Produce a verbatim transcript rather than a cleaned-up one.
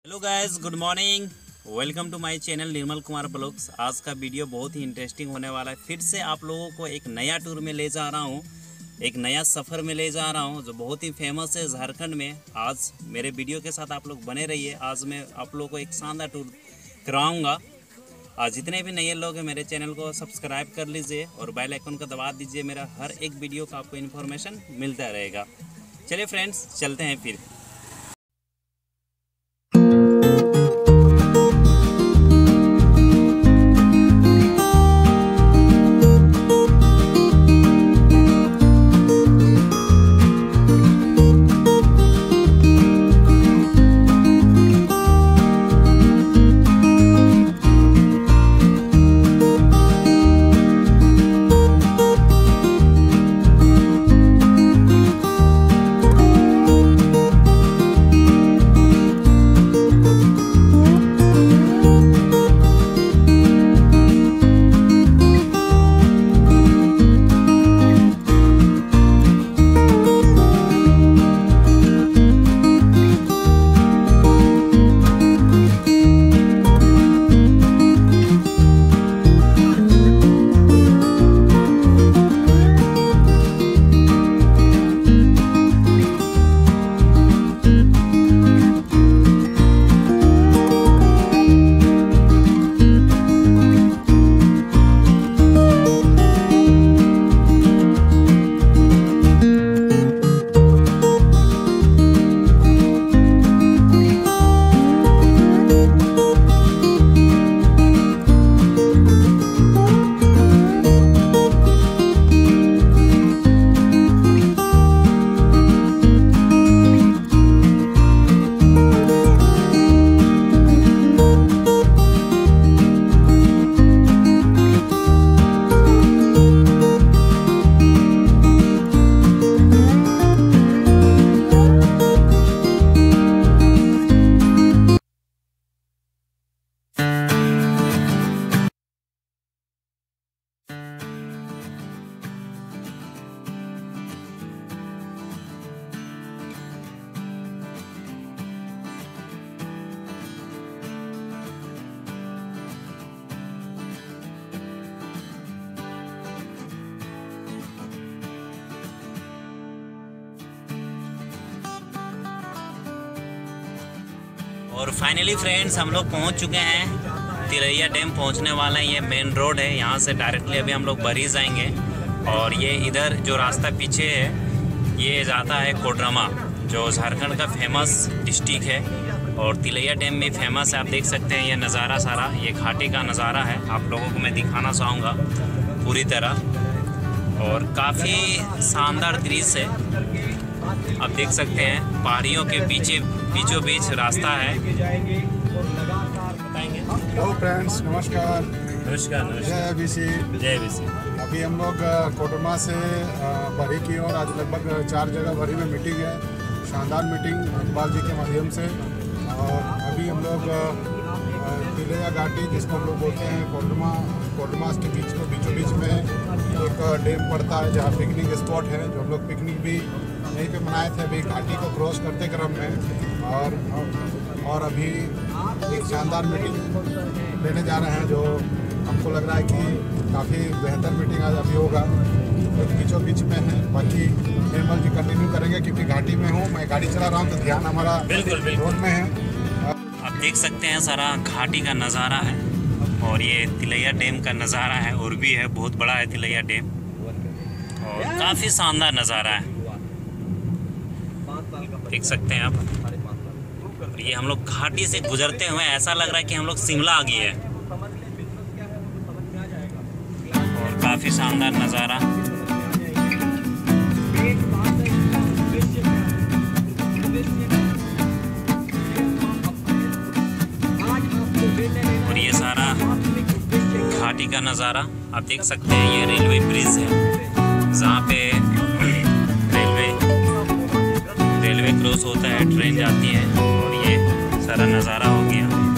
Hello guys, good morning. Welcome to my channel Nirmal Kumar blogs. आज का video बहुत ही interesting होने वाला है। फिर से आप लोगों को एक नया टूर में ले जा रहा हूँ, एक नया सफ़र में ले जा रहा हूँ जो बहुत ही फेमस है झारखंड में। आज मेरे वीडियो के साथ आप लोग बने रहिए। आज मैं आप लोगों को एक शानदार टूर कराऊँगा। आज जितने भी नए लोग हैं मेरे चैनल को सब्सक्राइब कर लीजिए और बेल आइकन को दबा दीजिए। मेरा हर एक वीडियो का आपको इन्फॉर्मेशन मिलता रहेगा। चलिए फ्रेंड्स, चलते हैं फिर। और फाइनली फ्रेंड्स, हम लोग पहुंच चुके हैं। तिलैया डैम पहुंचने वाले हैं। ये मेन रोड है, यहाँ से डायरेक्टली अभी हम लोग बरी जाएंगे। और ये इधर जो रास्ता पीछे है ये जाता है कोडरमा, जो झारखंड का फेमस डिस्ट्रिक्ट है। और तिलैया डैम भी फेमस है। आप देख सकते हैं ये नज़ारा सारा, ये घाटी का नज़ारा है। आप लोगों को मैं दिखाना चाहूँगा पूरी तरह। और काफ़ी शानदार दृश्य है। आप देख सकते हैं पहाड़ियों के पीछे बीचों बीच रास्ता है। हेलो फ्रेंड्स, नमस्कार। नमस्कार नमस्कार। जय बीसी। जय बीसी। अभी हम लोग कोडरमा से बरी की ओर, आज लगभग चार जगह बरी में मीटिंग है। शानदार मीटिंग इकबाल जी के माध्यम से। और अभी हम लोग तिलैया घाटी, जिसको हम लोग बोलते हैं कोडरमा, कोडरमा के बीच में बीचों बीच में एक डैम पड़ता है जहाँ पिकनिक स्पॉट है, जो हम लोग पिकनिक भी यहीं पे मनाए थे अभी घाटी को क्रॉस करते क्रम में। और और अभी एक शानदार मीटिंग लेने जा रहे हैं, जो हमको लग रहा है कि काफ़ी बेहतर मीटिंग आज अभी होगा। तो बीचों बीच में है। बाकी निर्मल जी कंटिन्यू करेंगे क्योंकि घाटी में हूँ, मैं गाड़ी चला रहा हूँ तो ध्यान हमारा बिल्कुल बिल्कुल रोड में है। आप देख सकते हैं सारा घाटी का नज़ारा है। और ये तिलैया डैम का नज़ारा है, और भी है, बहुत बड़ा है तिलैया डैम और काफ़ी शानदार नज़ारा है, देख सकते हैं आप। और ये हम लोग घाटी से गुजरते हुए ऐसा लग रहा है कि हम लोग शिमला आ गए हैं। और काफ़ी शानदार नज़ारा। और ये सारा घाटी का नज़ारा आप देख सकते हैं। ये रेलवे ब्रिज है जहाँ पे रेलवे रेलवे क्रॉस होता है, ट्रेन जाती है। और ये सारा नज़ारा हो गया।